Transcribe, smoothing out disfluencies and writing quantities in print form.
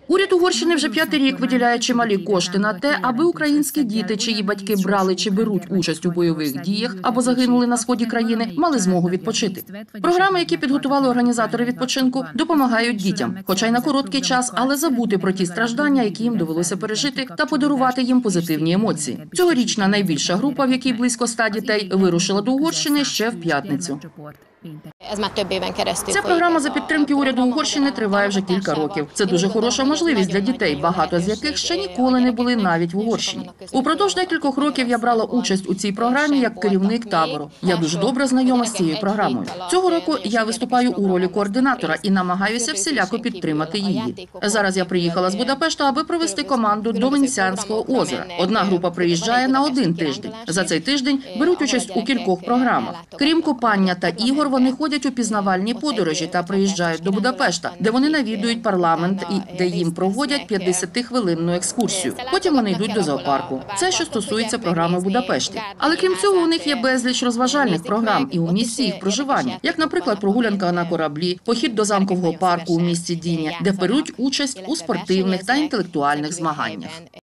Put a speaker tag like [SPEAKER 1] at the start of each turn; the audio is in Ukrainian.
[SPEAKER 1] Уряд Угорщини вже 5-й рік виділяє чималі кошти на те, аби українські діти, чиї батьки брали чи беруть участь у бойових діях або загинули на сході країни, мали змогу відпочити. Програми, які підготували організатори відпочинку, допомагають дітям, хоча й на короткий час, але забути про ті страждання, які їм довелося пережити, та подарувати їм позитивні емоції. Цьогорічна найбільша група, в якій близько 100 дітей, вирушила до Угорщини ще в п'ятницю. Ця програма за підтримки уряду Угорщини триває вже кілька років. Це дуже хороша можливість для дітей, багато з яких ще ніколи не були навіть в Угорщині. Упродовж декількох років я брала участь у цій програмі як керівник табору. Я дуже добре знайома з цією програмою. Цього року я виступаю у ролі координатора і намагаюся всіляко підтримати її. Зараз я приїхала з Будапешта, аби провести команду до Венеціанського озера. Одна група приїжджає на 1 тиждень. За цей тиждень беруть участь у кількох програмах. Крім купання та ігор, вони ходять у пізнавальні подорожі та приїжджають до Будапешта, де вони навідують парламент і де їм проводять 50-хвилинну екскурсію. Потім вони йдуть до зоопарку. Це, що стосується програми в Будапешті. Але крім цього, у них є безліч розважальних програм і у місці їх проживання, як, наприклад, прогулянка на кораблі, похід до замкового парку у місті Діня, де беруть участь у спортивних та інтелектуальних змаганнях.